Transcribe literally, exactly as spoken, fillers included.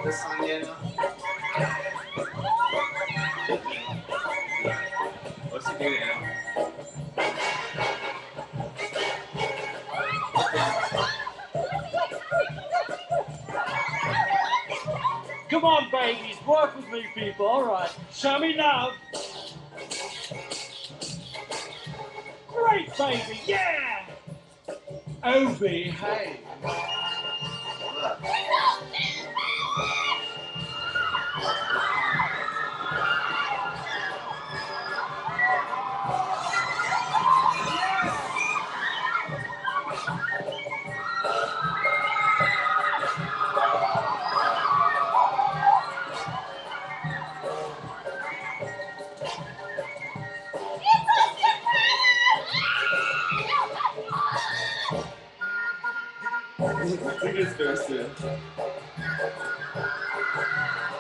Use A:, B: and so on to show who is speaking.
A: Sonia. What's he doing now?
B: Come on, babies, work with me, people. All right, show me love. Great, baby, yeah. Oh, behave.
A: Look at his face, too.